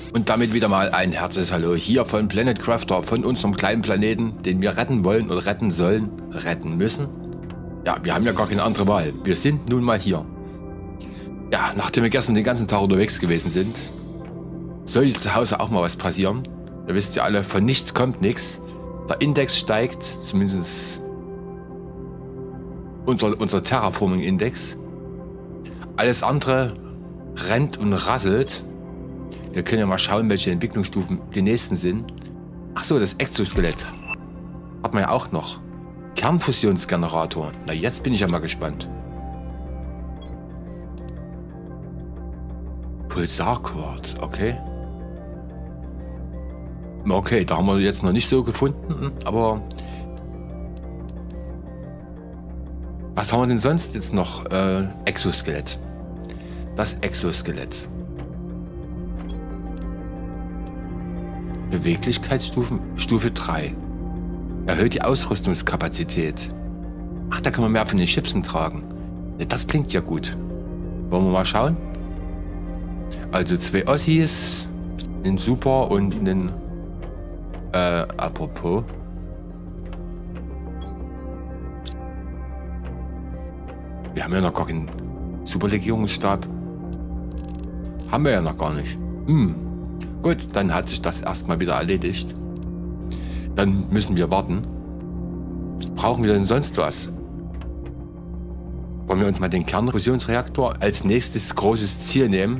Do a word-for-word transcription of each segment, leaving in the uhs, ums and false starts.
Und damit wieder mal ein herzliches Hallo hier von Planet Crafter, von unserem kleinen Planeten, den wir retten wollen oder retten sollen, retten müssen. Ja, wir haben ja gar keine andere Wahl. Wir sind nun mal hier. Ja, nachdem wir gestern den ganzen Tag unterwegs gewesen sind, soll zu Hause auch mal was passieren. Ihr wisst ja alle, von nichts kommt nichts. Der Index steigt, zumindest unser, unser Terraforming-Index. Alles andere rennt und rasselt. Wir können ja mal schauen, welche Entwicklungsstufen die nächsten sind. Ach so, das Exoskelett hat man ja auch noch. Kernfusionsgenerator. Na, jetzt bin ich ja mal gespannt. Pulsarquarz, okay. Okay, da haben wir jetzt noch nicht so gefunden, aber was haben wir denn sonst jetzt noch? Äh, Exoskelett. Das Exoskelett. Beweglichkeitsstufen, Stufe drei. Erhöht die Ausrüstungskapazität. Ach, da können wir mehr von den Chipsen tragen. Ja, das klingt ja gut. Wollen wir mal schauen? Also zwei Ossis, einen Super und einen... Äh, apropos. Wir haben ja noch gar keinen Superlegierungsstab. Haben wir ja noch gar nicht. Hm. Gut, dann hat sich das erstmal wieder erledigt. Dann müssen wir warten. Brauchen wir denn sonst was? Wollen wir uns mal den Kernfusionsreaktor als nächstes großes Ziel nehmen?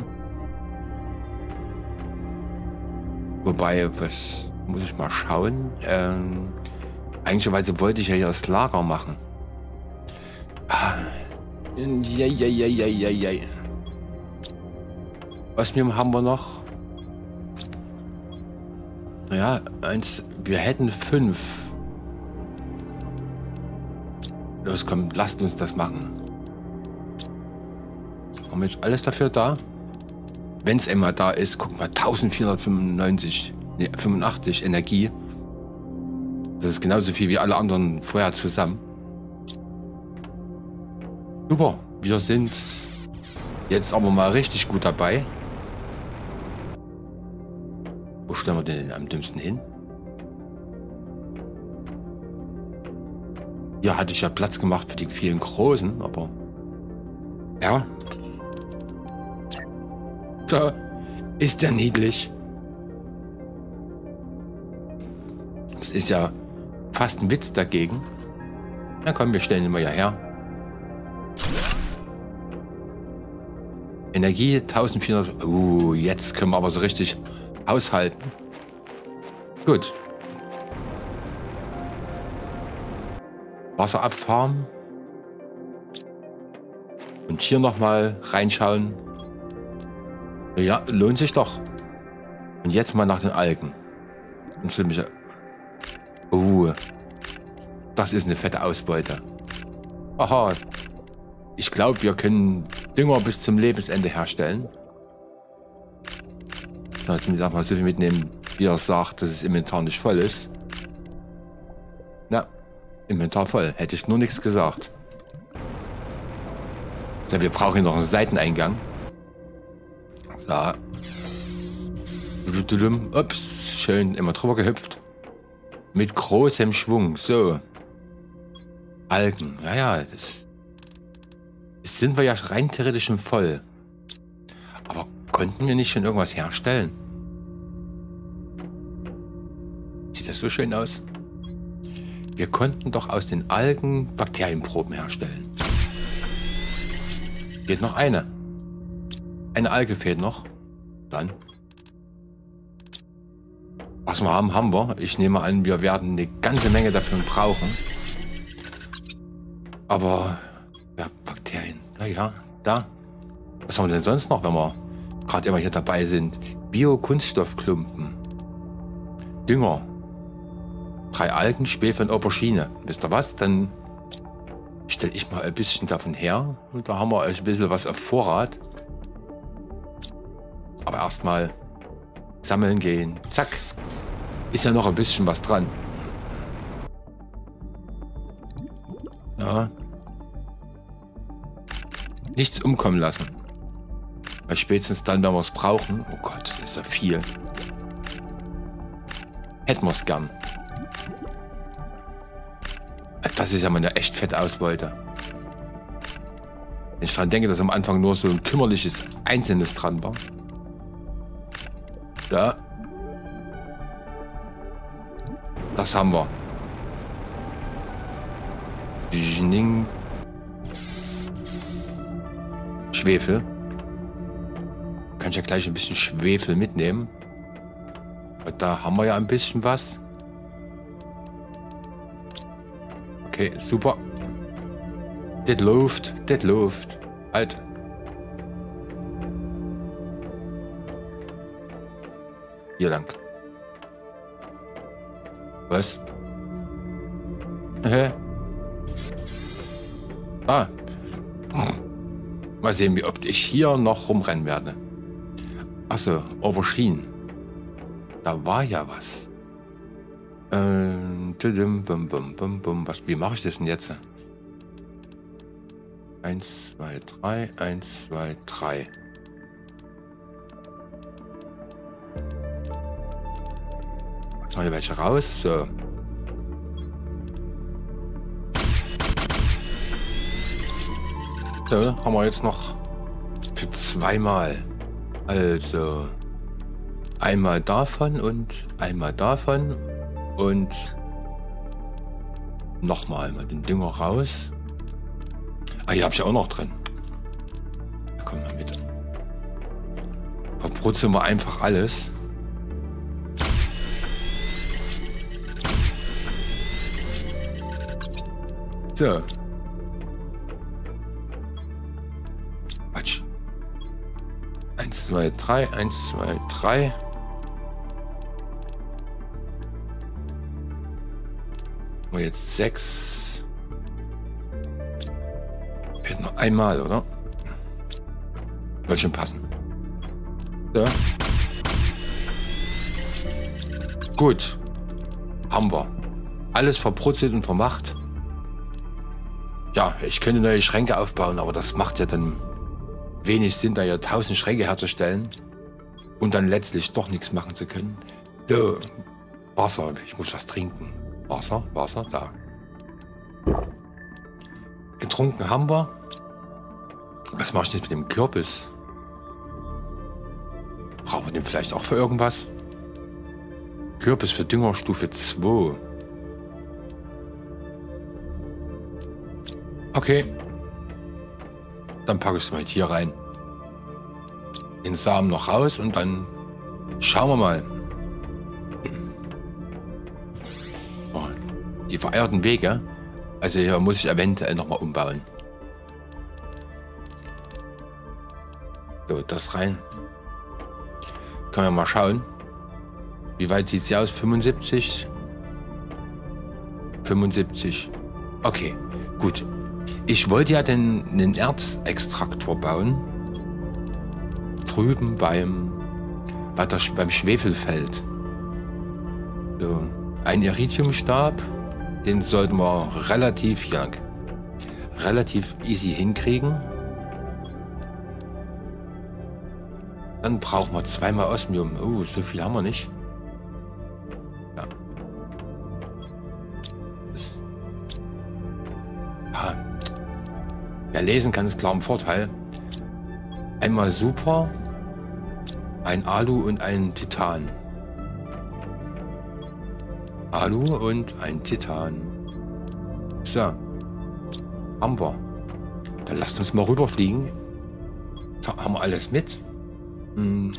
Wobei, was muss ich mal schauen? Ähm, eigentlich wollte ich ja hier das Lager machen. Ah, ja, ja, ja, ja, ja, ja. Was haben wir noch? Naja, eins, wir hätten fünf. Los, komm, lasst uns das machen. Haben wir jetzt alles dafür da? Wenn es immer da ist, guck mal, eintausendvierhundertfünfundneunzig, nee, fünfundachtzig Energie. Das ist genauso viel wie alle anderen vorher zusammen. Super, wir sind jetzt aber mal richtig gut dabei. Wo stellen wir den am dümmsten hin? Hier hatte ich ja Platz gemacht für die vielen Großen, aber... Ja. Da ist der niedlich. Das ist ja fast ein Witz dagegen. Na komm, wir stellen ihn mal hierher. Energie eintausendvierhundert. Uh, jetzt können wir aber so richtig aushalten. Gut. Wasser abfahren. Und hier nochmal reinschauen. Ja, lohnt sich doch. Und jetzt mal nach den Algen. Uh, das ist eine fette Ausbeute. Aha. Ich glaube, wir können Dünger bis zum Lebensende herstellen. Jetzt muss ich mal so viel mitnehmen, wie er sagt, dass das Inventar nicht voll ist. Na, Inventar voll. Hätte ich nur nichts gesagt. Ja, wir brauchen noch einen Seiteneingang. So. Ups, schön immer drüber gehüpft. Mit großem Schwung. So. Algen. Ja, ja. Das, das sind wir ja rein theoretisch schon voll. Aber konnten wir nicht schon irgendwas herstellen? Sieht das so schön aus? Wir konnten doch aus den Algen Bakterienproben herstellen. Geht noch eine. Eine Alge fehlt noch. Dann. Was wir haben, haben wir. Ich nehme an, wir werden eine ganze Menge dafür brauchen. Aber, ja, Bakterien. Naja, da. Was haben wir denn sonst noch, wenn wir gerade immer hier dabei sind? Bio-Kunststoffklumpen. Dünger. Drei Algen, Schwefel und Aubergine. Wisst ihr was? Dann stelle ich mal ein bisschen davon her. Und da haben wir ein bisschen was auf Vorrat. Aber erstmal sammeln gehen. Zack. Ist ja noch ein bisschen was dran. Ja. Nichts umkommen lassen. Weil spätestens dann, wenn wir es brauchen. Oh Gott, das ist ja viel. Hätten wir es gern. Das ist ja mal eine echt fette Ausbeute. Wenn ich dran denke, dass am Anfang nur so ein kümmerliches Einzelnes dran war. Da. Das haben wir. Schwefel. Kann ich ja gleich ein bisschen Schwefel mitnehmen. Und da haben wir ja ein bisschen was. Okay, super. Das läuft, das läuft. Halt. Hier lang. Was? Hä? Ah. Mal sehen, wie oft ich hier noch rumrennen werde. Achso, Aubergine. Da war ja was. Ähm, bum, bum, bum, bum. Was, wie mache ich das denn jetzt? Eins, zwei, drei, eins, zwei, drei. Mal welche raus. So. So, haben wir jetzt noch für zweimal. Also einmal davon und einmal davon und nochmal mal den Dünger raus. Ah, hier habe ich auch noch drin. Da kommen wir mit. Verbrutzeln wir einfach alles. So. Quatsch. Eins, zwei, drei, eins, zwei, drei. Und jetzt sechs. Fehlt noch einmal, oder? Soll schon passen. So. Gut. Haben wir. Alles verbrutzelt und vermacht. Ja, ich könnte neue Schränke aufbauen, aber das macht ja dann wenig Sinn, da ja tausend Schränke herzustellen und dann letztlich doch nichts machen zu können. So, Wasser, ich muss was trinken. Wasser, Wasser, da. Getrunken haben wir. Was mache ich jetzt mit dem Kürbis? Brauchen wir den vielleicht auch für irgendwas? Kürbis für Düngerstufe zwei. Okay. Dann packe ich es mal hier rein. Den Samen noch raus und dann schauen wir mal. Oh, die vereierten Wege. Also hier muss ich eventuell nochmal umbauen. So, das rein. Können wir mal schauen. Wie weit sieht sie aus? fünfundsiebzig? fünfundsiebzig. Okay, gut. Ich wollte ja den, den Erzextraktor bauen. Drüben beim, bei der, beim Schwefelfeld. So, ein Iridiumstab. Den sollten wir relativ, ja, relativ easy hinkriegen. Dann brauchen wir zweimal Osmium. Oh, so viel haben wir nicht. Ja. Das, ja. Wer lesen kann, ist klar ein Vorteil. Einmal Super, ein Alu und ein Titan. Alu und ein Titan. So. Haben wir. Dann lasst uns mal rüberfliegen. So, haben wir alles mit? Hm.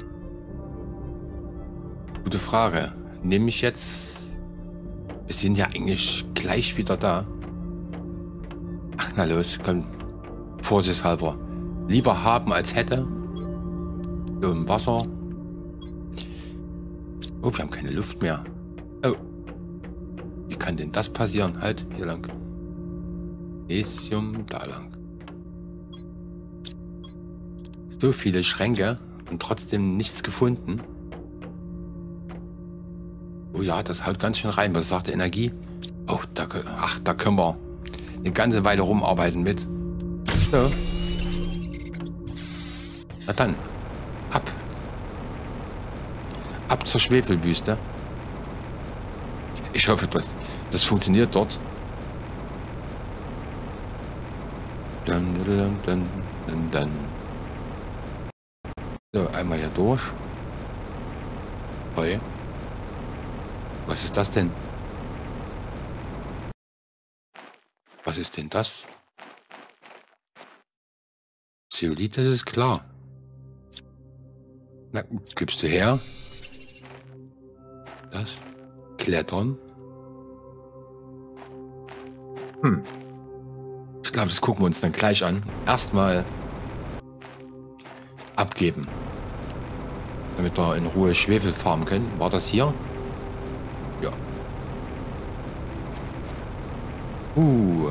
Gute Frage. Nehme ich jetzt... Wir sind ja eigentlich gleich wieder da. Ach, na los, komm. Vorsichtshalber. Lieber haben als hätte. So, im Wasser. Oh, wir haben keine Luft mehr. Oh. Wie kann denn das passieren? Halt, hier lang. Magnesium, da lang. So viele Schränke und trotzdem nichts gefunden. Oh ja, das haut ganz schön rein. Was sagt die Energie? Oh, da, ach, da können wir eine ganze Weile rumarbeiten mit. So. Na dann, Ab zur Schwefelwüste. Ich hoffe, das, das funktioniert dort. Dann, dann, dann, dann, dann. So, einmal hier durch. Hey. Was ist das denn? Was ist denn das? Zeolit, das ist klar. Na, gibst du her? Das? Klettern? Hm. Ich glaube, das gucken wir uns dann gleich an. Erstmal abgeben. Damit wir in Ruhe Schwefel farmen können. War das hier? Ja. Uh.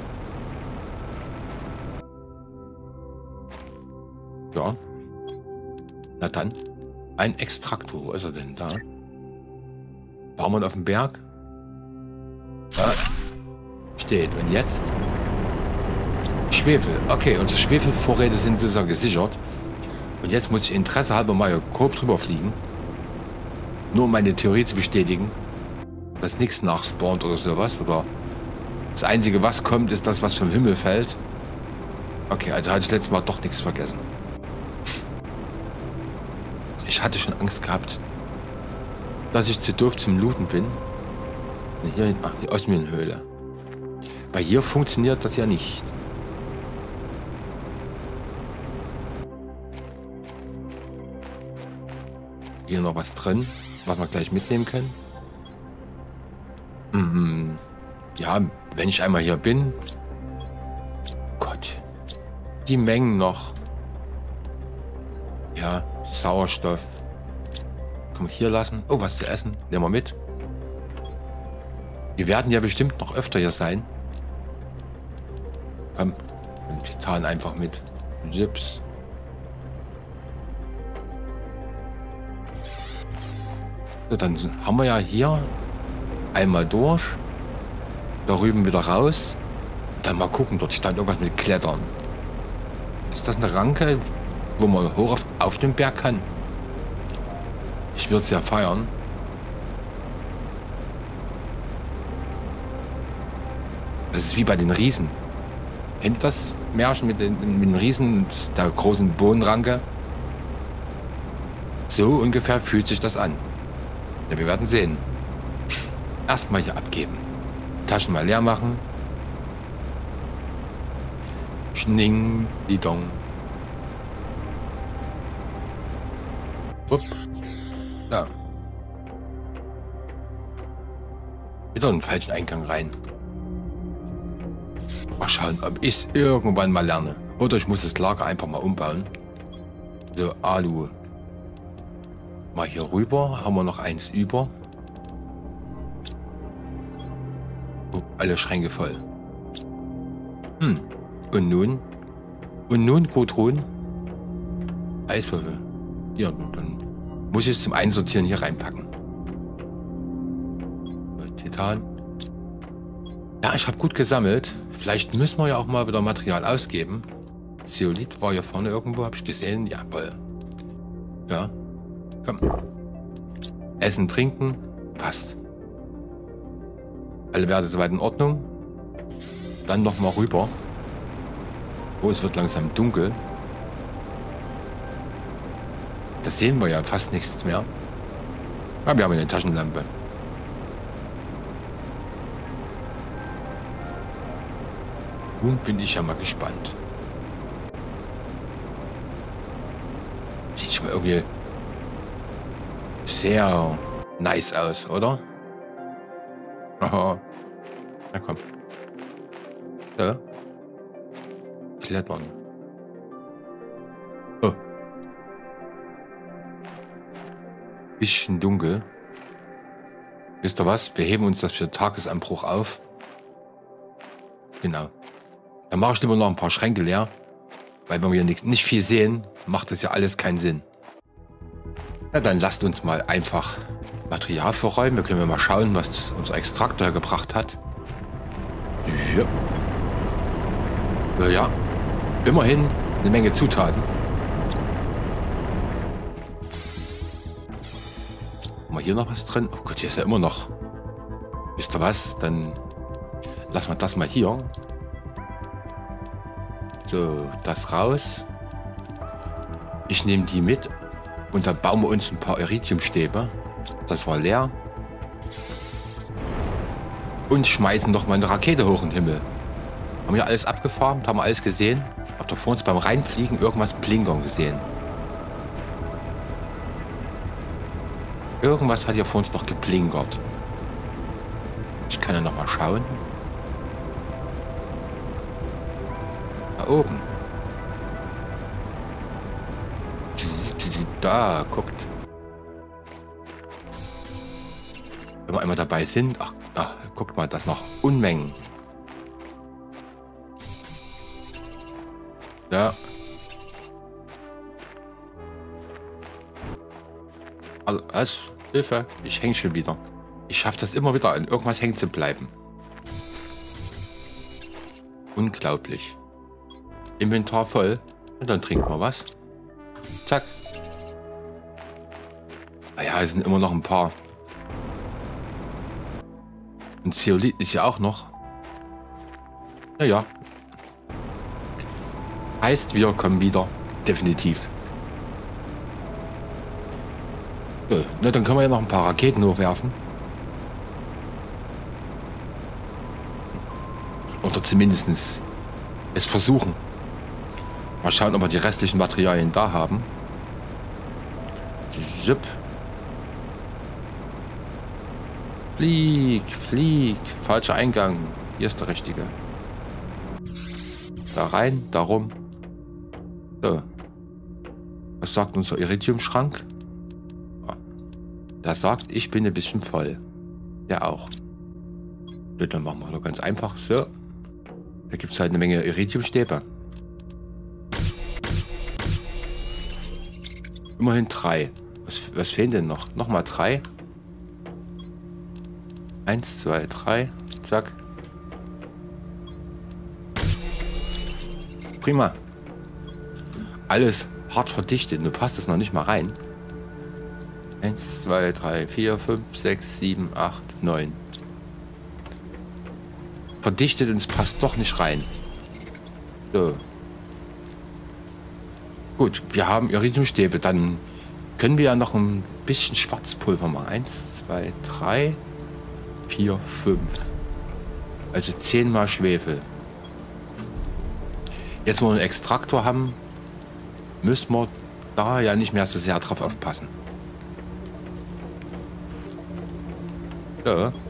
Ja. Na dann. Ein Extraktor. Wo ist er denn da? War man auf dem Berg? Ja. Steht. Und jetzt? Schwefel. Okay, unsere Schwefelvorräte sind sozusagen gesichert. Und jetzt muss ich Interesse halber mal grob drüber fliegen. Nur um meine Theorie zu bestätigen. Dass nichts nachspawnt oder sowas. Oder das Einzige, was kommt, ist das, was vom Himmel fällt. Okay, also hatte ich letztes Mal doch nichts vergessen. Ich hatte schon Angst gehabt, dass ich zu doof zum Looten bin. Hier, ach, die Osmium-Höhle. Weil hier funktioniert das ja nicht. Hier noch was drin, was wir gleich mitnehmen können. Mhm. Ja, wenn ich einmal hier bin. Gott. Die Mengen noch. Ja, Sauerstoff. Kann man hier lassen. Oh, was zu essen. Nehmen wir mit. Wir werden ja bestimmt noch öfter hier sein. Komm, den Titan einfach mit. Chips. So, dann haben wir ja hier einmal durch. Da rüben wieder raus. Dann mal gucken, dort stand irgendwas mit Klettern. Ist das eine Ranke, wo man hoch auf, auf den Berg kann? Ich würde es ja feiern. Das ist wie bei den Riesen. Kennt ihr das Märchen mit den, mit den Riesen und der großen Bohnenranke? So ungefähr fühlt sich das an. Ja, wir werden sehen. Erstmal hier abgeben. Taschen mal leer machen. Schning, Bidon. Upp. Ja. Wieder einen falschen Eingang rein. Mal schauen, ob ich es irgendwann mal lerne. Oder ich muss das Lager einfach mal umbauen. So, Alu. Mal hier rüber. Haben wir noch eins über. Oh, alle Schränke voll. Hm. Und nun? Und nun, Gudrun? Eiswürfel. Hier, dann muss ich es zum Einsortieren hier reinpacken. Titan. Ja, ich habe gut gesammelt. Vielleicht müssen wir ja auch mal wieder Material ausgeben. Zeolit war hier vorne irgendwo, habe ich gesehen. Jawohl. Ja. Komm. Essen, trinken. Passt. Alle Werte soweit in Ordnung. Dann noch mal rüber. Oh, es wird langsam dunkel. Da sehen wir ja fast nichts mehr. Aber wir haben eine Taschenlampe. Nun bin ich ja mal gespannt. Sieht schon mal irgendwie sehr nice aus, oder? Aha. Na komm. So. Klettern. Oh. Bisschen dunkel. Wisst ihr was? Wir heben uns das für Tagesanbruch auf. Genau. Dann mache ich lieber noch ein paar Schränke leer. Weil wenn wir nicht, nicht viel sehen, macht das ja alles keinen Sinn. Ja, dann lasst uns mal einfach Material verräumen. Wir können mal schauen, was unser Extraktor gebracht hat. Ja. Ja, ja. Immerhin eine Menge Zutaten. wir hier noch was drin? Oh Gott, hier ist ja immer noch. Wisst ihr was? Dann lassen wir das mal hier. So, das raus. Ich nehme die mit. Und dann bauen wir uns ein paar Iridiumstäbe. Das war leer. Und schmeißen noch mal eine Rakete hoch in den Himmel. Haben wir alles abgefahren, haben wir alles gesehen. Habt ihr vor uns beim Reinfliegen irgendwas blinkern gesehen? Irgendwas hat hier vor uns noch geblinkert. Ich kann ja noch mal schauen. Da oben. Da, guckt. Wenn wir einmal dabei sind. Ach, ach, guckt mal, das noch. Unmengen. Ja. Also, was? Hilfe. Ich hänge schon wieder. Ich schaffe das immer wieder, an irgendwas hängen zu bleiben. Unglaublich. Inventar voll. Und dann trinken wir was. Zack. Naja, es sind immer noch ein paar. Und Zeolit ist ja auch noch. Naja. Heißt, wir kommen wieder. Definitiv. So, na, dann können wir ja noch ein paar Raketen hochwerfen. Oder zumindest es versuchen. Mal schauen, ob wir die restlichen Materialien da haben. Zip. Flieg, flieg. Falscher Eingang. Hier ist der richtige. Da rein, darum. So. Was sagt unser Iridiumschrank? Der sagt, ich bin ein bisschen voll. Der auch. So, dann machen wir doch ganz einfach. So. Da gibt es halt eine Menge Iridiumstäbe. Immerhin drei. Was, was fehlen denn noch? Nochmal drei. Eins, zwei, drei. Zack. Prima. Alles hart verdichtet. Du passt es noch nicht mal rein. Eins, zwei, drei, vier, fünf, sechs, sieben, acht, neun. Verdichtet und es passt doch nicht rein. So. Gut, wir haben Iridiumstäbe. Dann können wir ja noch ein bisschen Schwarzpulver machen. Eins, zwei, drei, vier, fünf. Also zehnmal Schwefel. Jetzt, wo wir einen Extraktor haben, müssen wir da ja nicht mehr so sehr drauf aufpassen. So.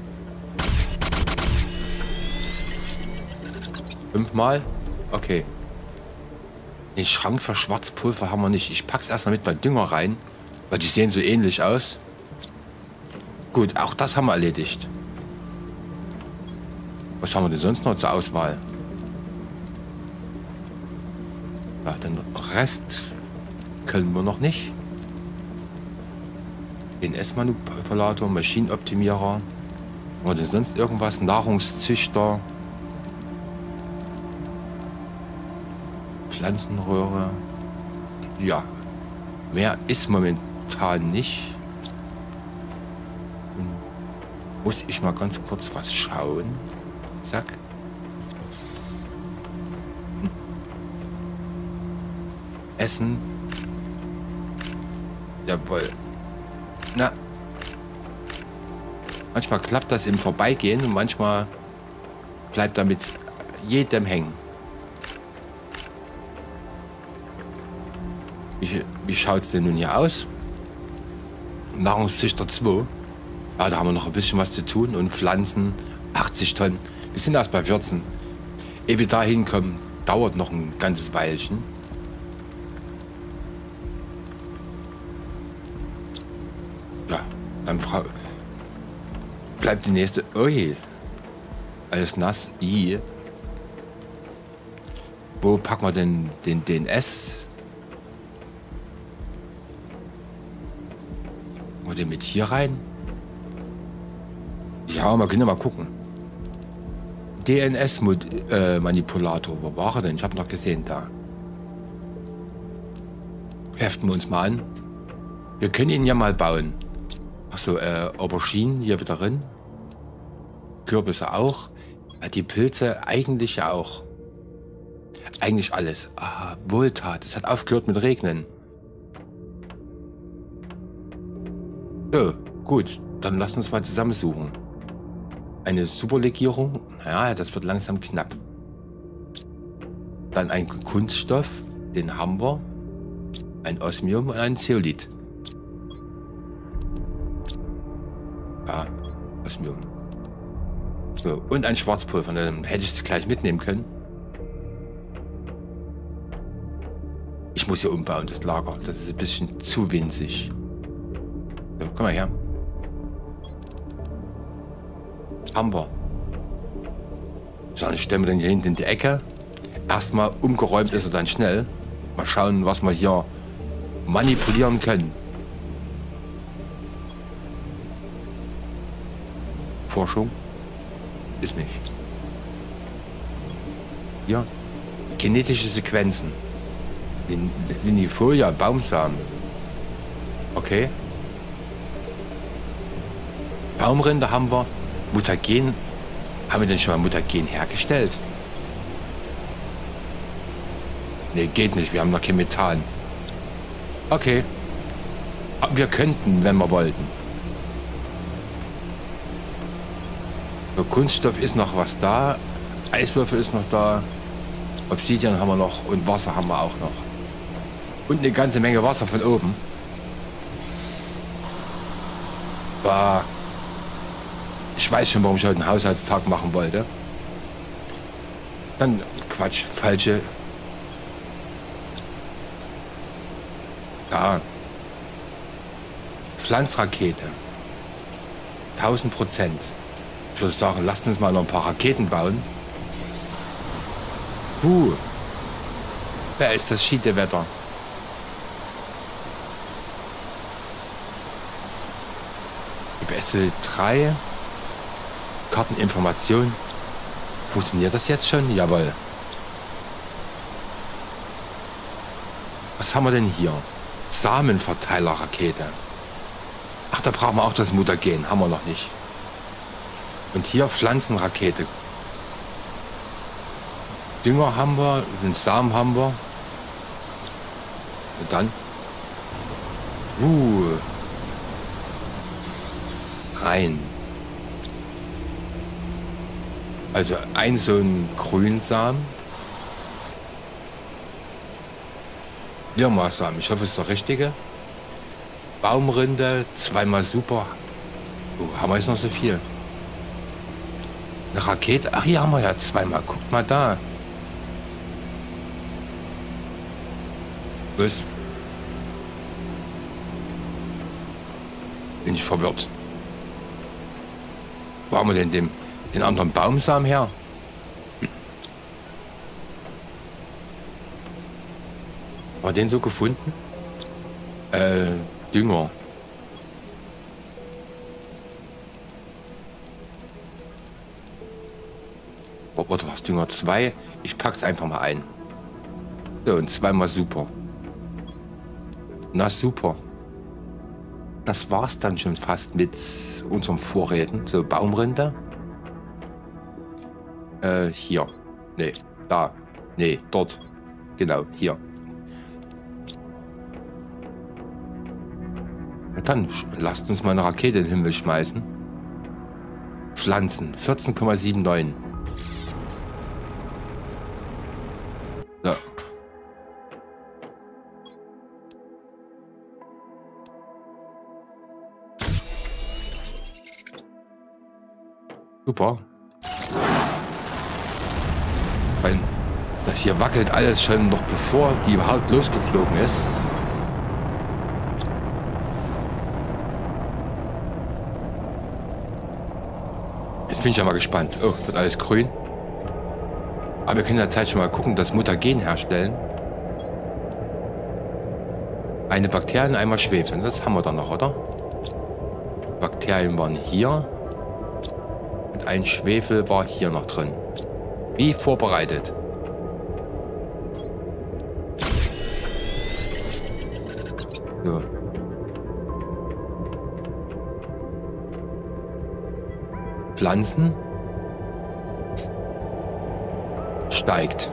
Fünfmal? Okay. Den Schrank für Schwarzpulver haben wir nicht. Ich pack's erstmal mit bei Dünger rein, weil die sehen so ähnlich aus. Gut, auch das haben wir erledigt. Was haben wir denn sonst noch zur Auswahl? Ja, den Rest können wir noch nicht. Den S-Manipulator, Maschinenoptimierer. Oder sonst irgendwas? Nahrungszüchter. Pflanzenröhre. Ja. Mehr ist momentan nicht. Und muss ich mal ganz kurz was schauen. Zack. Essen. Jawohl. Na. Manchmal klappt das im Vorbeigehen und manchmal bleibt damit jedem hängen. Wie, wie schaut es denn nun hier aus? Nahrungszüchter zwei. Ja, da haben wir noch ein bisschen was zu tun. Und Pflanzen, achtzig Tonnen. Wir sind erst bei vierzehn. Ehe wir da hinkommen, dauert noch ein ganzes Weilchen. Ja, dann Frau. Bleibt die nächste. Ui. Alles nass. I. Wo packen wir denn den D N S? Wollen wir den mit hier rein? Ja, wir können ja mal gucken. D N S-Manipulator. Wo war er denn? Ich habe noch gesehen da. Heften wir uns mal an. Wir können ihn ja mal bauen. Achso, äh, Auberginen hier wieder drin. Kürbisse auch. Ja, die Pilze eigentlich ja auch. Eigentlich alles. Ah, Wohltat. Es hat aufgehört mit Regnen. So, gut. Dann lass uns mal zusammensuchen. Eine Superlegierung. Ja, das wird langsam knapp. Dann ein Kunststoff. Den haben wir. Ein Osmium und ein Zeolit. Ja, Osmium. So, und ein Schwarzpulver. Dann hätte ich es gleich mitnehmen können. Ich muss hier umbauen, das Lager. Das ist ein bisschen zu winzig. So, komm mal her. Haben wir. So, dann stellen wir den hier hinten in die Ecke. Erstmal umgeräumt ist er dann schnell. Mal schauen, was wir hier manipulieren können. Forschung ist nicht. Hier. Genetische Sequenzen. Lin Linifolia, Baumsamen. Okay. Baumrinde haben wir. Mutagen. Haben wir denn schon mal Mutagen hergestellt? Ne, geht nicht. Wir haben noch kein Methan. Okay. Aber wir könnten, wenn wir wollten. So, Kunststoff ist noch was da. Eiswürfel ist noch da. Obsidian haben wir noch. Und Wasser haben wir auch noch. Und eine ganze Menge Wasser von oben. Bah. Ich weiß schon, warum ich heute einen Haushaltstag machen wollte. Dann, Quatsch, falsche. Ja. Pflanzrakete. tausend Prozent. Ich würde sagen, lasst uns mal noch ein paar Raketen bauen. Puh. Wer ist das Schiedewetter? B S L drei. Karteninformation. Funktioniert das jetzt schon? Jawohl. Was haben wir denn hier? Samenverteilerrakete. Ach, da brauchen wir auch das Mutagen. Haben wir noch nicht. Und hier Pflanzenrakete. Dünger haben wir, den Samen haben wir. Und dann? Uh. Rein. Also ein so ein Grünsamen. Birma-Samen, ich hoffe, es ist der richtige. Baumrinde, zweimal super. Oh, haben wir jetzt noch so viel? Eine Rakete, ach hier haben wir ja zweimal. Guckt mal da. Was? Bin ich verwirrt. Wo haben wir denn den, den anderen Baumsamen her? War den so gefunden? Äh, Dünger. Oder was? Dünger zwei? Ich pack's einfach mal ein. So, und zweimal super. Na super. Das war's dann schon fast mit unseren Vorräten. So, Baumrinde. Äh, hier. Nee, da. Nee, dort. Genau, hier. Na dann, lasst uns mal eine Rakete in den Himmel schmeißen. Pflanzen, vierzehn Komma neunundsiebzig. So. Super. Weil das hier wackelt alles schon noch bevor die überhaupt losgeflogen ist. Jetzt bin ich ja mal gespannt. Oh, wird alles grün. Aber wir können in der Zeit schon mal gucken, das Mutagen herstellen. Eine Bakterien, einmal Schwefel. Das haben wir doch noch, oder? Bakterien waren hier. Und ein Schwefel war hier noch drin. Wie vorbereitet. So. Pflanzen steigt.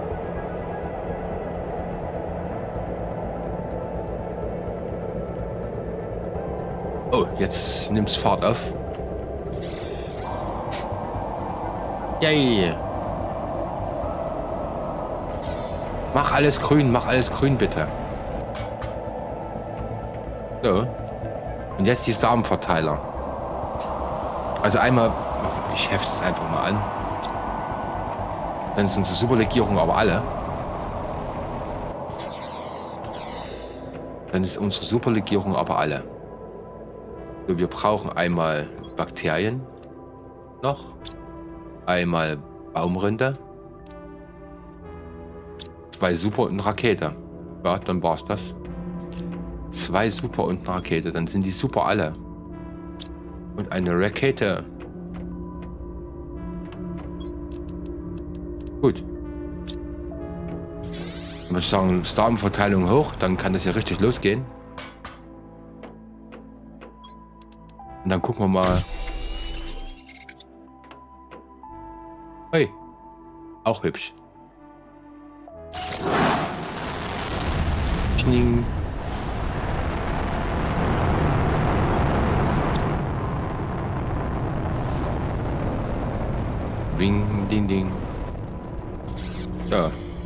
Oh, jetzt nimmt es Fahrt auf. Yay! Mach alles grün, mach alles grün, bitte. So. Und jetzt die Samenverteiler. Also einmal, ich hefte es einfach mal an. Dann ist unsere Superlegierung aber alle. Dann ist unsere Superlegierung aber alle. So, wir brauchen einmal Bakterien noch. Einmal Baumrinde. Zwei Super und eine Rakete. Ja, dann war's das. Zwei Super und eine Rakete. Dann sind die Super alle. Und eine Rakete. Gut. Ich würde sagen, Samenverteilung hoch. Dann kann das ja richtig losgehen. Und dann gucken wir mal. Hey. Auch hübsch. Schning. Wing, ding, ding. So.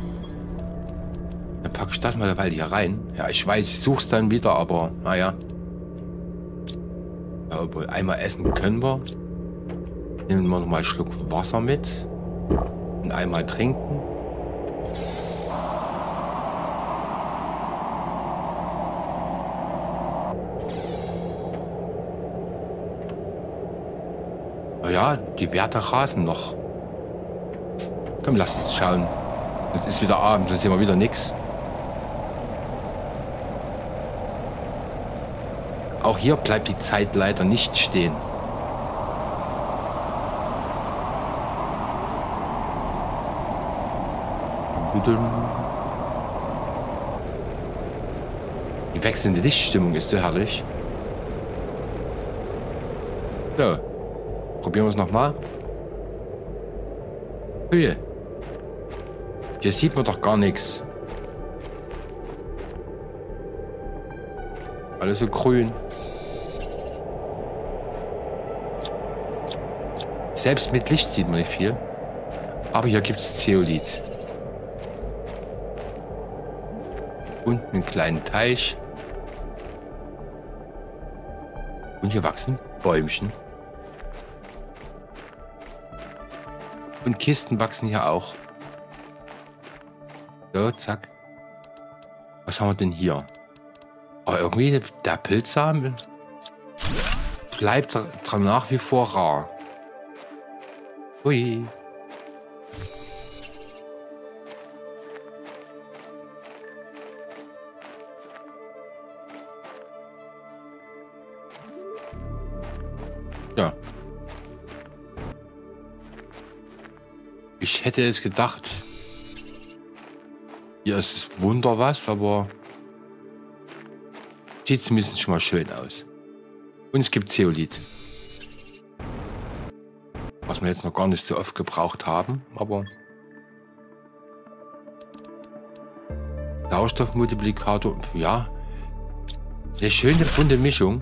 Dann packe ich das mal eine Weile hier rein. Ja, ich weiß, ich suche es dann wieder, aber naja. Ja, obwohl, einmal essen können wir. Nehmen wir noch mal einen Schluck Wasser mit. Und einmal trinken. Ja, die Werte rasen noch. Komm, lass uns schauen. Jetzt ist wieder Abend, dann sehen wir wieder nichts. Auch hier bleibt die Zeit leider nicht stehen. Die wechselnde Lichtstimmung ist so herrlich. So. Probieren wir es nochmal. Höhe. Hier sieht man doch gar nichts. Alles so grün. Selbst mit Licht sieht man nicht viel. Aber hier gibt es Zeolit. Und einen kleinen Teich. Und hier wachsen Bäumchen. Und Kisten wachsen hier auch. So, zack. Was haben wir denn hier? Oh, irgendwie der Pilzsamen bleibt dran nach wie vor rar. Ui. Ja. Ich hätte es gedacht, hier ist es Wunder was, aber sieht zumindest schon mal schön aus. Und es gibt Zeolit. Was wir jetzt noch gar nicht so oft gebraucht haben, aber Sauerstoffmultiplikator, ja, eine schöne bunte Mischung.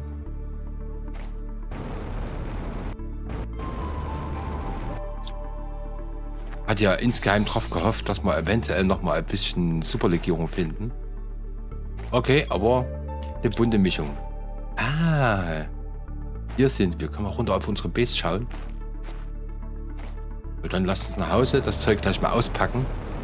Hat ja insgeheim drauf gehofft, dass wir eventuell noch mal ein bisschen Superlegierung finden. Okay, aber eine bunte Mischung. Ah, hier sind wir. Können wir runter auf unsere Base schauen. Und dann lasst uns nach Hause das Zeug gleich mal auspacken.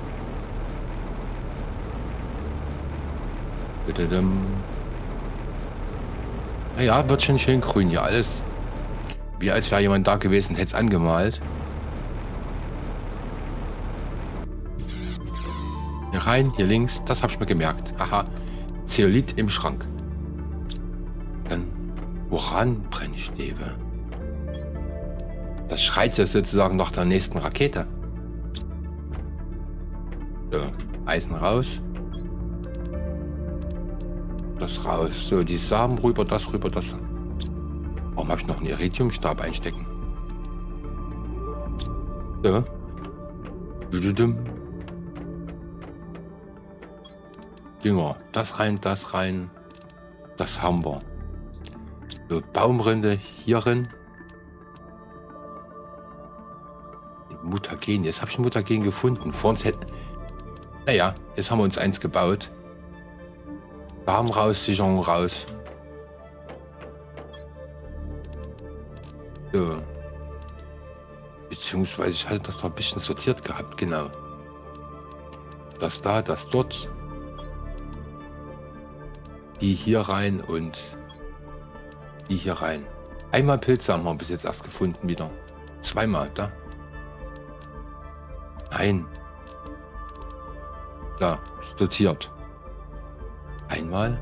Naja, wird schon schön grün hier alles. Wie als wäre jemand da gewesen, hätte es angemalt. Hier rein, hier links, das habe ich mir gemerkt. Aha, Zeolit im Schrank. Dann Uranbrennstäbe. Das schreit ja sozusagen nach der nächsten Rakete. So, Eisen raus. Das raus. So, die Samen rüber, das rüber, das. Warum habe ich noch einen Iridiumstab einstecken? So. Dinger, das rein, das rein. Das haben wir. So, Baumrinde hierin. Mutagen, jetzt habe ich ein Mutagen gefunden. Vor uns hätten. Naja, jetzt haben wir uns eins gebaut. Baum raus, Sicherung raus. So. Beziehungsweise ich hatte das da ein bisschen sortiert gehabt, genau. Das da, das dort. Die hier rein und die hier rein. Einmal Pilze haben wir bis jetzt erst gefunden wieder. Zweimal, da. Nein. Da, ist dotiert. Einmal.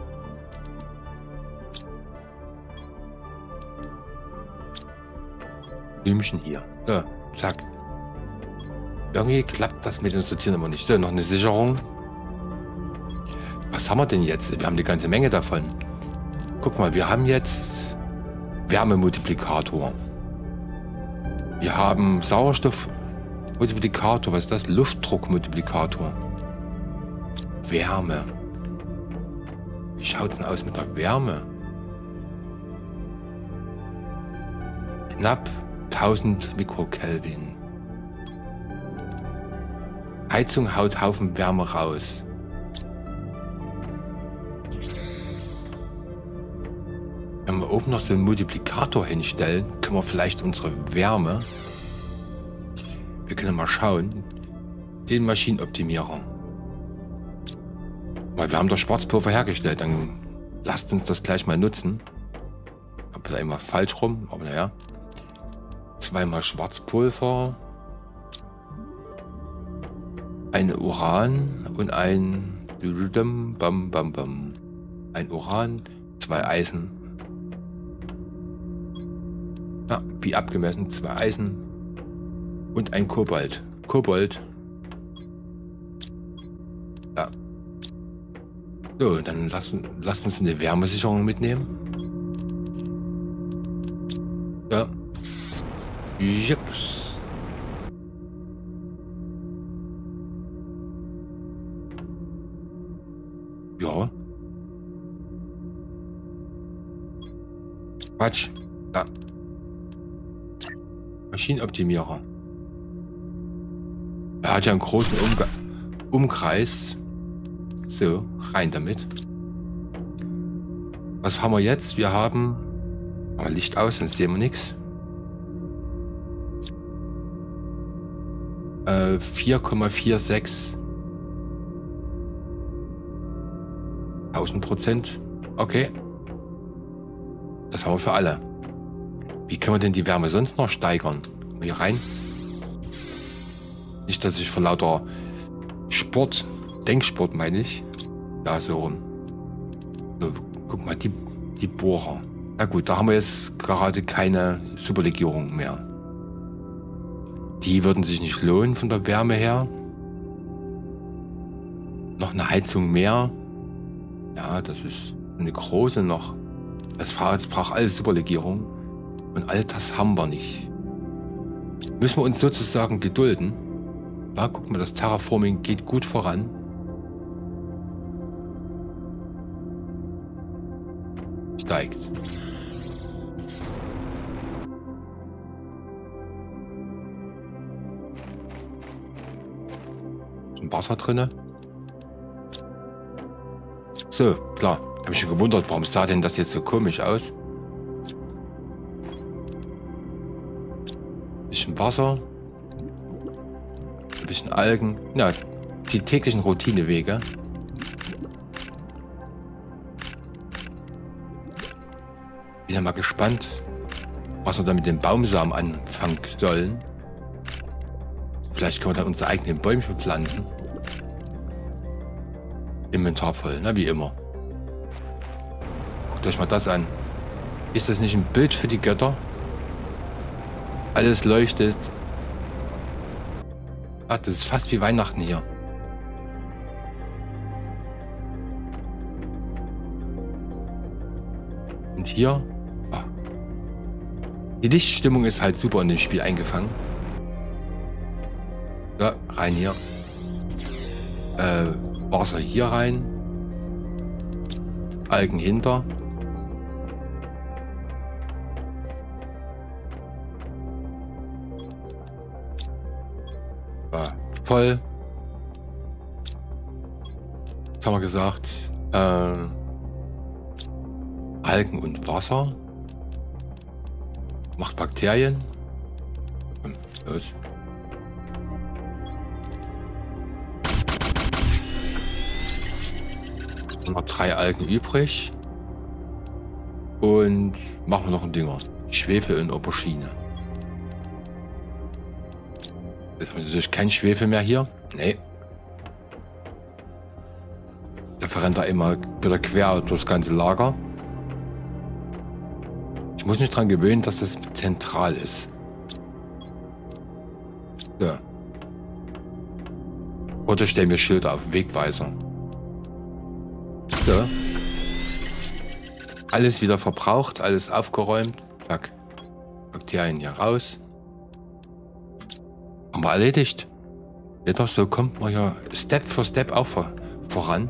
Blümchen hier. So, zack. Irgendwie klappt das mit dem Sortieren aber nicht. So, noch eine Sicherung. Was haben wir denn jetzt? Wir haben eine ganze Menge davon. Guck mal, wir haben jetzt Wärmemultiplikator. Wir haben Sauerstoffmultiplikator. Was ist das? Luftdruckmultiplikator. Wärme. Wie schaut es denn aus mit der Wärme? Knapp tausend Mikrokelvin. Heizung haut Haufen Wärme raus. Wenn wir oben noch so einen Multiplikator hinstellen, können wir vielleicht unsere Wärme, wir können mal schauen, den Maschinenoptimierer. Weil wir haben doch Schwarzpulver hergestellt, dann lasst uns das gleich mal nutzen. Hab vielleicht immer falsch rum, aber naja. Zweimal Schwarzpulver, ein Uran und ein bam, bam, bam. Ein Uran, zwei Eisen. Ja, wie abgemessen, zwei Eisen und ein Kobalt. Kobold. Ja. So, dann lassen, lasst uns eine Wärmesicherung mitnehmen. Ja. Jips. Ja. Quatsch. Ja. Maschinenoptimierer. Er hat ja einen großen Umge Umkreis. So, rein damit. Was haben wir jetzt? Wir haben... Aber Licht aus, sonst sehen wir nichts. Äh, vier Komma sechsundvierzig. tausend Prozent. Okay. Das haben wir für alle. Wie können wir denn die Wärme sonst noch steigern? Hier rein. Nicht, dass ich vor lauter Sport, Denksport meine ich, da so rum. So, guck mal, die, die Bohrer. Na gut, da haben wir jetzt gerade keine Superlegierung mehr. Die würden sich nicht lohnen von der Wärme her. Noch eine Heizung mehr. Ja, das ist eine große noch. Das braucht alles Superlegierung. Und all das haben wir nicht. Müssen wir uns sozusagen gedulden. Da guck mal, das Terraforming geht gut voran. Steigt. Ist ein Wasser drinne. So, klar. Habe ich schon gewundert, warum sah denn das jetzt so komisch aus? Bisschen Wasser. Ein bisschen Algen. Ja, die täglichen Routinewege. Bin ja mal gespannt, was wir da mit den Baumsamen anfangen sollen. Vielleicht können wir da unsere eigenen Bäumchen pflanzen. Inventar voll, na wie immer. Guckt euch mal das an. Ist das nicht ein Bild für die Götter? Alles leuchtet. Ach, das ist fast wie Weihnachten hier. Und hier... Oh. Die Lichtstimmung ist halt super in dem Spiel eingefangen. Ja, rein hier. Äh, Wasser hier rein. Algen hinter. Ja, voll. Was haben wir gesagt? Äh, Algen und Wasser. Macht Bakterien. Komm, los. Noch drei Algen übrig. Und machen wir noch ein Dünger. Schwefel und Aubergine. Jetzt haben wir natürlich kein Schwefel mehr hier. Nee. Der verrennt da immer wieder quer durchs ganze Lager. Ich muss mich daran gewöhnen, dass es zentral ist. So. Oder stellen wir Schilder auf Wegweiser. So. Alles wieder verbraucht, alles aufgeräumt. Zack. Bakterien hier raus. Haben wir erledigt. Ja, doch, so kommt man ja Step für Step auch vor, voran.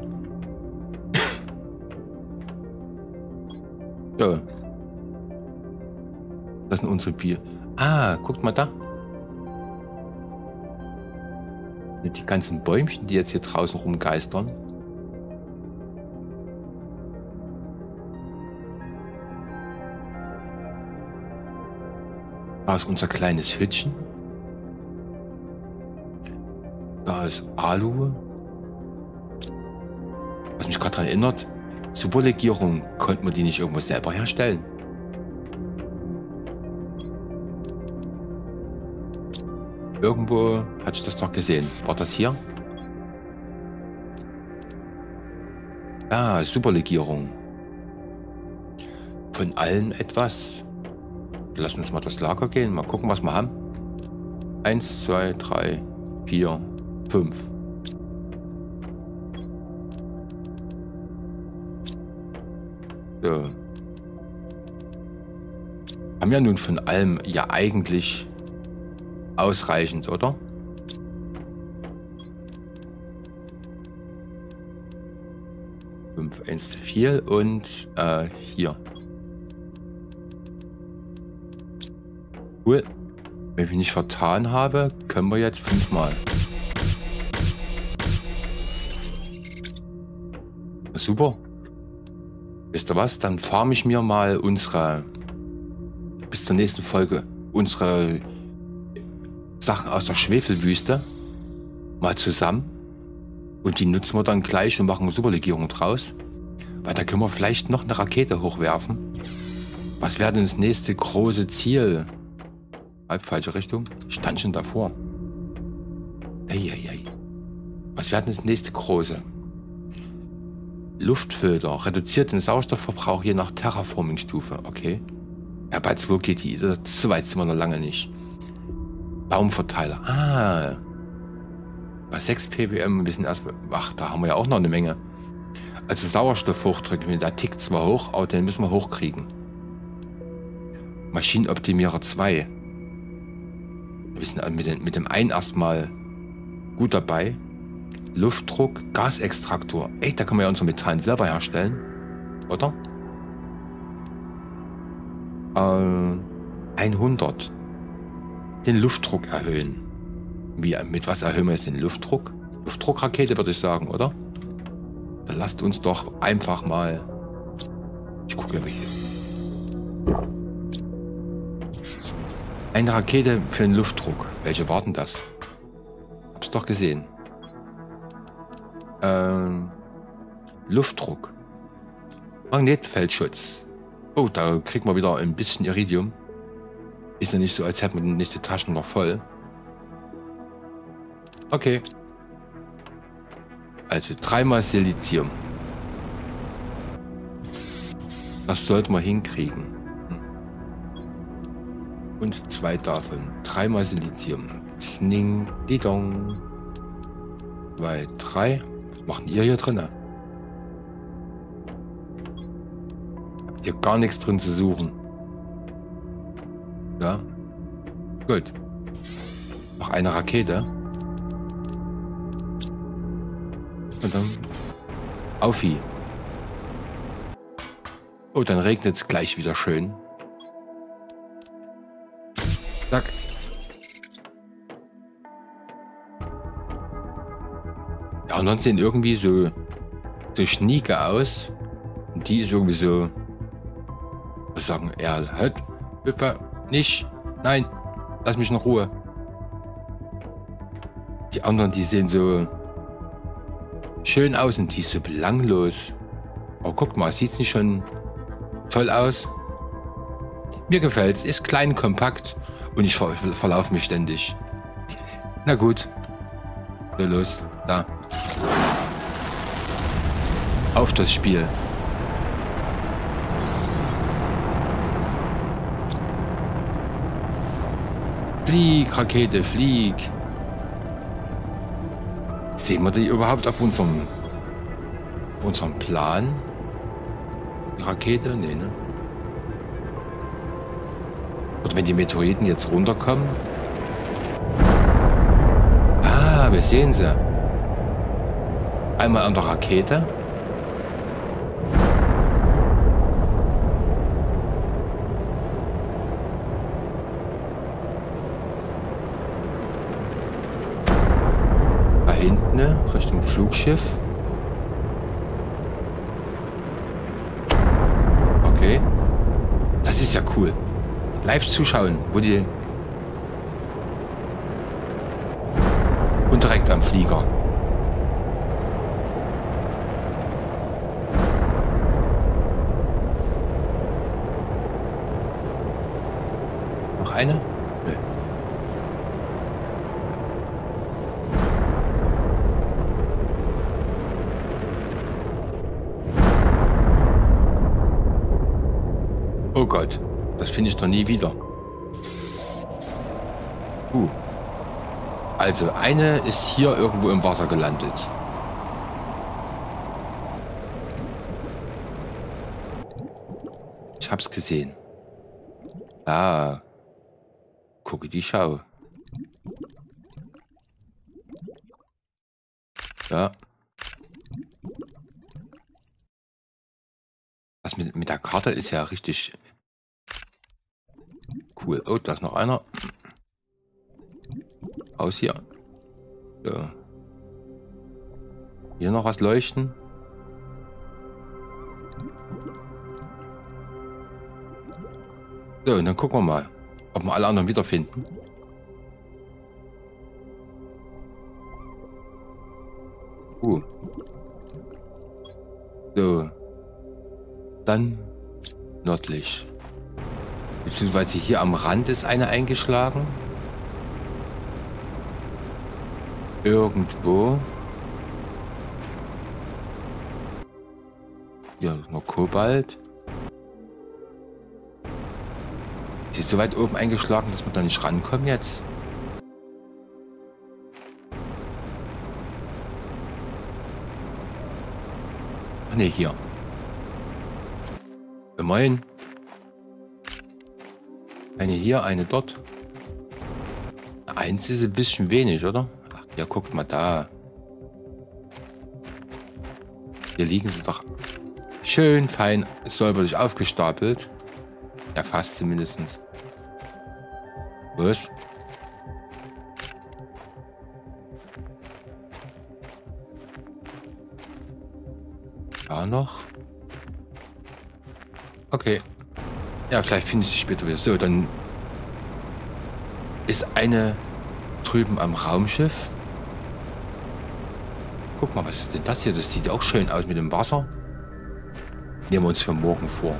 So. Das sind unsere Bier. Ah, guckt mal da. Die ganzen Bäumchen, die jetzt hier draußen rumgeistern. Da ist unser kleines Hütchen. Da ist Alu. Was mich gerade daran erinnert, Superlegierung, konnte man die nicht irgendwo selber herstellen? Irgendwo hatte ich das noch gesehen. War das hier? Ah, Superlegierung. Von allen etwas. Lass uns mal das Lager gehen. Mal gucken, was wir haben. Eins, zwei, drei, vier, fünf. So. Haben ja nun von allem ja eigentlich ausreichend, oder? fünf, eins, vier und äh, hier. Cool. Wenn ich mich nicht vertan habe, können wir jetzt fünfmal. Super. Wisst ihr was? Dann farme ich mir mal unsere, bis zur nächsten Folge, unsere Sachen aus der Schwefelwüste mal zusammen. Und die nutzen wir dann gleich und machen eine Superlegierung draus. Weil da können wir vielleicht noch eine Rakete hochwerfen. Was wäre denn das nächste große Ziel? Halb falsche Richtung. Stand schon davor. Eieiei. Was wäre denn das nächste große? Luftfilter. Reduziert den Sauerstoffverbrauch je nach Terraforming-Stufe. Okay. Ja, bei zwei geht die. So weit sind wir noch lange nicht. Baumverteiler. Ah. Bei sechs ppm, wir sind erst. Ach, da haben wir ja auch noch eine Menge. Also Sauerstoff hochdrücken. Der tickt zwar hoch, aber den müssen wir hochkriegen. Maschinenoptimierer zwei. Wir sind mit dem, mit dem einen erstmal gut dabei. Luftdruck, Gasextraktor. Ey, da können wir ja unsere Metallen selber herstellen. Oder? Äh, hundert. Den Luftdruck erhöhen. Wie, mit was erhöhen wir jetzt den Luftdruck? Luftdruckrakete würde ich sagen, oder? Dann lasst uns doch einfach mal... Ich gucke ja hier. Eine Rakete für den Luftdruck. Welche warten das? Hab's doch gesehen. Ähm, Luftdruck. Magnetfeldschutz. Oh, da kriegt man wieder ein bisschen Iridium. Ist ja nicht so, als hätten wir nicht die Taschen noch voll. Okay. Also dreimal Silizium. Das sollte man hinkriegen. Und zwei davon. Dreimal Silizium. Sning, Didong. Zwei, drei. Was macht ihr hier drin? Habt ihr gar nichts drin zu suchen? Ja. Gut. Noch eine Rakete. Und dann auf ihn. Oh, dann regnet es gleich wieder schön. Zack. Die anderen sehen irgendwie so, so schnieke aus. Und die ist irgendwie so, was sagen, er halt, Hüpfer, nicht, nein, lass mich in Ruhe. Die anderen, die sehen so schön aus und die ist so belanglos. Aber guckt mal, sieht es nicht schon toll aus? Mir gefällt's, ist klein, kompakt und ich ver verlaufe mich ständig. Na gut, so los, da. Auf das Spiel. Flieg, Rakete, flieg. Sehen wir die überhaupt auf unserem, auf unserem Plan? Die Rakete? Nee, ne? Oder wenn die Meteoriten jetzt runterkommen? Ah, wir sehen sie. Einmal an der Rakete. Da hinten, Richtung Flugschiff. Okay. Das ist ja cool. Live zuschauen, wo die... Und direkt am Flieger. Noch eine? Nö. Oh Gott, das finde ich doch nie wieder. Uh. Also, eine ist hier irgendwo im Wasser gelandet. Ich hab's gesehen. Ah. Gucke die Schau. Ja. Das mit, mit der Karte ist ja richtig cool. Oh, da ist noch einer. Aus hier. So. Hier noch was leuchten. So, und dann gucken wir mal, ob wir alle anderen wiederfinden. Uh. So. Dann nördlich. Beziehungsweise hier am Rand ist eine eingeschlagen. Irgendwo. Hier ist noch Kobalt. Sie ist so weit oben eingeschlagen, dass wir da nicht rankommen jetzt. Ach ne, hier. Immerhin. Eine hier, eine dort. Eins ist ein bisschen wenig, oder? Ach, ja, guckt mal da. Hier liegen sie doch schön fein säuberlich aufgestapelt. Ja, fast zumindest. Was? Da noch? Okay. Ja, vielleicht finde ich sie später wieder. So, dann ist eine drüben am Raumschiff. Guck mal, was ist denn das hier? Das sieht auch schön aus mit dem Wasser. Nehmen wir uns für morgen vor.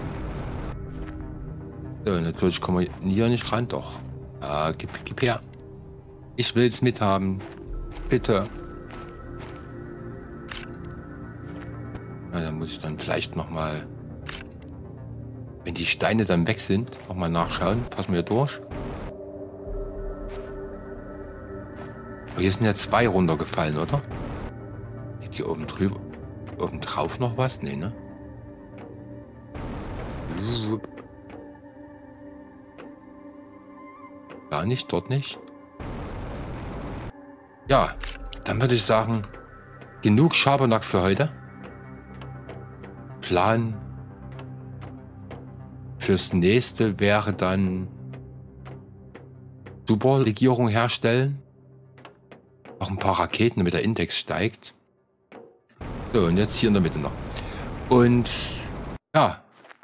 So, natürlich kommen wir hier nicht ran, doch. Ah, gib, gib her. Ich will es mithaben. Bitte. Na, dann muss ich dann vielleicht nochmal, wenn die Steine dann weg sind, nochmal nachschauen. Passen wir durch. Aber hier sind ja zwei runtergefallen, oder? Liegt hier oben drüber, oben drauf noch was? Nee, ne? Da nicht, dort nicht. Ja, dann würde ich sagen, genug Schabernack für heute. Plan fürs nächste wäre dann Superlegierung herstellen. Noch ein paar Raketen, damit der Index steigt. So, und jetzt hier in der Mitte noch. Und ja,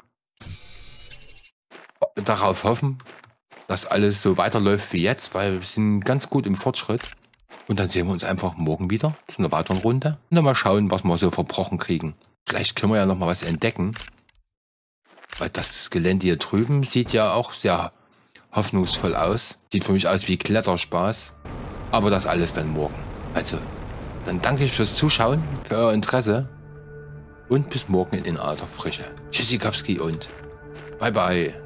darauf hoffen, dass alles so weiterläuft wie jetzt, weil wir sind ganz gut im Fortschritt. Und dann sehen wir uns einfach morgen wieder zu einer weiteren Runde. Und dann mal schauen, was wir so verbrochen kriegen. Vielleicht können wir ja noch mal was entdecken. Weil das Gelände hier drüben sieht ja auch sehr hoffnungsvoll aus. Sieht für mich aus wie Kletterspaß. Aber das alles dann morgen. Also, dann danke ich fürs Zuschauen, für euer Interesse. Und bis morgen in alter Frische. Tschüssikowski und bye bye.